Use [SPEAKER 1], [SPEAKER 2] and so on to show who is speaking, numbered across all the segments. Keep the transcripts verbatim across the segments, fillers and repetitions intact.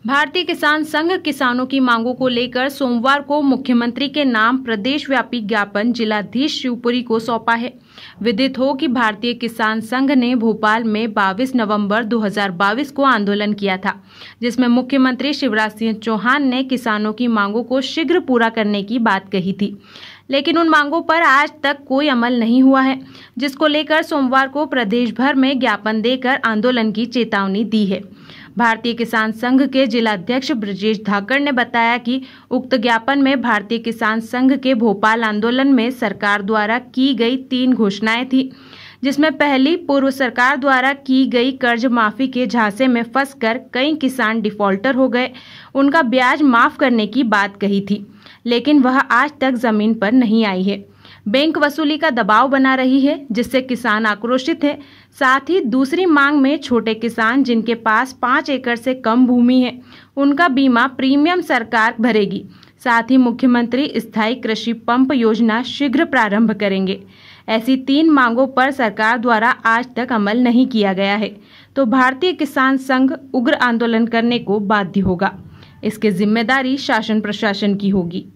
[SPEAKER 1] भारतीय किसान संघ किसानों की मांगों को लेकर सोमवार को मुख्यमंत्री के नाम प्रदेश व्यापी ज्ञापन जिलाधीश शिवपुरी को सौंपा है। विदित हो कि भारतीय किसान संघ ने भोपाल में बाईस नवंबर दो हज़ार बाईस को आंदोलन किया था, जिसमें मुख्यमंत्री शिवराज सिंह चौहान ने किसानों की मांगों को शीघ्र पूरा करने की बात कही थी, लेकिन उन मांगों पर आज तक कोई अमल नहीं हुआ है, जिसको लेकर सोमवार को प्रदेश भर में ज्ञापन देकर आंदोलन की चेतावनी दी है। भारतीय किसान संघ के जिलाध्यक्ष ब्रजेश धाकड़ ने बताया कि उक्त ज्ञापन में भारतीय किसान संघ के भोपाल आंदोलन में सरकार द्वारा की गई तीन घोषणाएं थी, जिसमें पहली पूर्व सरकार द्वारा की गई कर्ज माफी के झांसे में फंसकर कई किसान डिफॉल्टर हो गए, उनका ब्याज माफ करने की बात कही थी, लेकिन वह आज तक जमीन पर नहीं आई है। बैंक वसूली का दबाव बना रही है, जिससे किसान आक्रोशित है। साथ ही दूसरी मांग में छोटे किसान जिनके पास पाँच एकड़ से कम भूमि है, उनका बीमा प्रीमियम सरकार भरेगी। साथ ही मुख्यमंत्री स्थायी कृषि पंप योजना शीघ्र प्रारंभ करेंगे। ऐसी तीन मांगों पर सरकार द्वारा आज तक अमल नहीं किया गया है, तो भारतीय किसान संघ उग्र आंदोलन करने को बाध्य होगा। इसकी जिम्मेदारी शासन प्रशासन की होगी।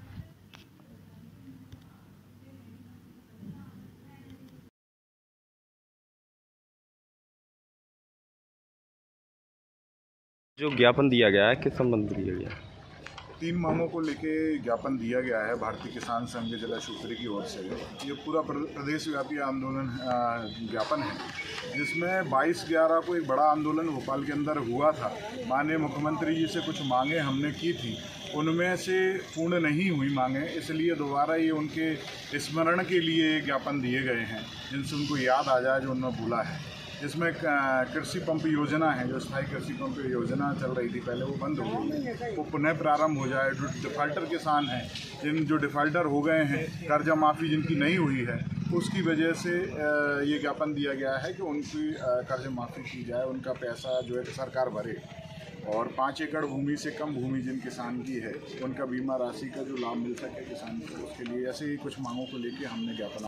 [SPEAKER 2] जो ज्ञापन दिया गया है किस संबंध में दिया गया है?
[SPEAKER 3] तीन मांगों को लेके ज्ञापन दिया गया है भारतीय किसान संघ जिला शिवपुरी की ओर से। ये पूरा प्रदेश व्यापी आंदोलन ज्ञापन है, जिसमें बाईस ग्यारह को एक बड़ा आंदोलन भोपाल के अंदर हुआ था। माननीय मुख्यमंत्री जी से कुछ मांगे हमने की थी, उनमें से पूर्ण नहीं हुई मांगे, इसलिए दोबारा ये उनके स्मरण के लिए ज्ञापन दिए गए हैं, जिनसे उनको याद आ जाए जो उन्होंने भूला है। इसमें कृषि पंप योजना है, जो स्थायी कृषि पंप योजना चल रही थी पहले, वो बंद हो गई, वो पुनः प्रारंभ हो जाए। जो डिफ़ाल्टर किसान हैं, जिन जो डिफ़ाल्टर हो गए हैं, कर्जा माफ़ी जिनकी नहीं हुई है, उसकी वजह से ये ज्ञापन दिया गया है कि उनकी कर्ज माफ़ी की जाए, उनका पैसा जो है सरकार भरे, और पाँच एकड़ भूमि से कम भूमि जिन किसान की है, उनका बीमा राशि का जो लाभ मिल सके किसान को, उसके लिए ऐसे ही कुछ मांगों को लेकर हमने ज्ञापन